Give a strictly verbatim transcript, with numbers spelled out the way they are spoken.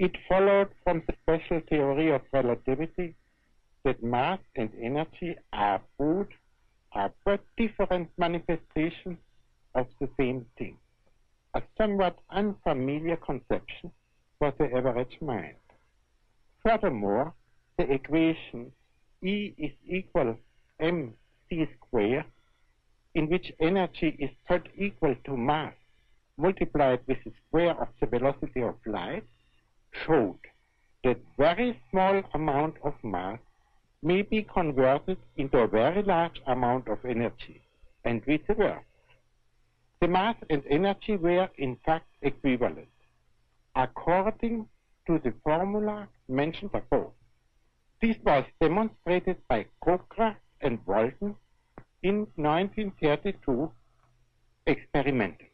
It followed from the special theory of relativity that mass and energy are both are but different manifestations of the same thing, a somewhat unfamiliar conception for the average mind. Furthermore, the equation E is equal mc squared, in which energy is put equal to mass multiplied with the square of the velocity of light, showed that very small amount of mass may be converted into a very large amount of energy, and vice versa. The mass and energy were in fact equivalent, according to the formula mentioned above. This was demonstrated by Cockroft and Walton in nineteen thirty-two experimentally.